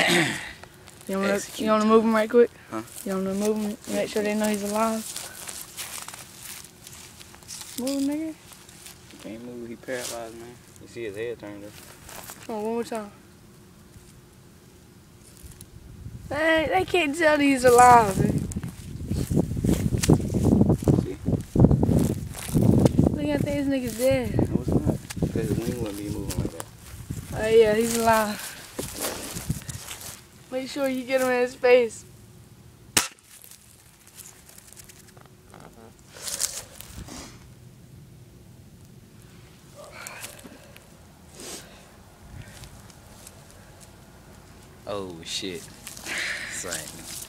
You wanna move him right quick? Huh? You wanna move him? Make sure they know he's alive. Move, nigga. He can't move. He paralyzed, man. You see his head turned up. Come on, one more time. They can't tell that he's alive, man. See? Look, I think this nigga's dead. No, it's not. Because his wing wouldn't be moving like that. Oh yeah, he's alive. Make sure you get him in his face. Oh shit. Same.